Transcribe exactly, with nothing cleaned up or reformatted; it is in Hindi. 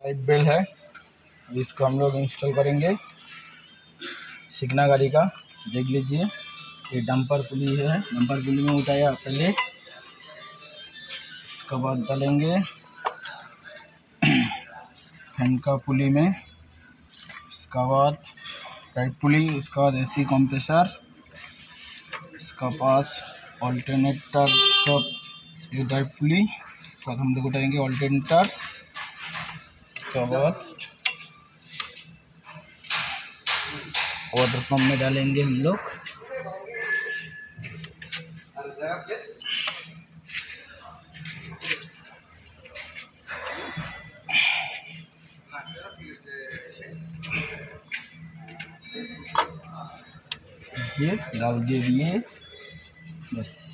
पाइप बेल है, इसको हम लोग इंस्टॉल करेंगे। सिकना गाड़ी का देख लीजिए, ये डंपर पुली है। डंपर पुली में उठाया पहले, इसके बाद डालेंगे फैन का पुली में, इसका बाद पाइप पुली, उसका बाद एसी कंप्रेसर, इसका पास ऑल्टरनेटर का ये टाइप पुली, इसके बाद हम लोग उठाएंगे ऑल्टरनेटर, इसका बाद वाटर पंप में डालेंगे हम लोग। ये डाल दे दिए बस।